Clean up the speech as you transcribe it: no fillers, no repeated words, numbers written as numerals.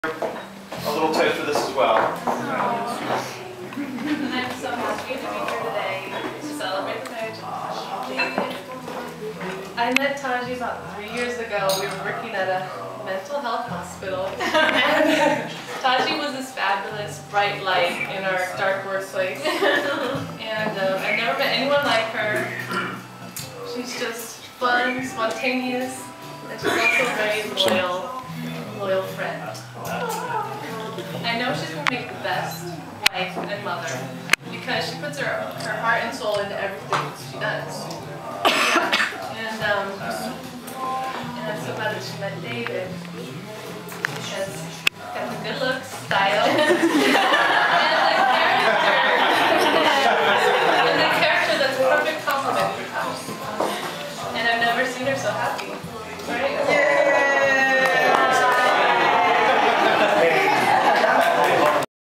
A little toast for this as well. I'm so happy to be here today to celebrate the marriage of David. I met Taji about 3 years ago. We were working at a mental health hospital. And Taji was this fabulous, bright light in our dark workplace. And I've never met anyone like her. She's just fun, spontaneous, and she's also a very loyal friend. I know she's going to make the best wife and mother because she puts her heart and soul into everything she does. And I'm so glad that she met David because he's got the good looks, style,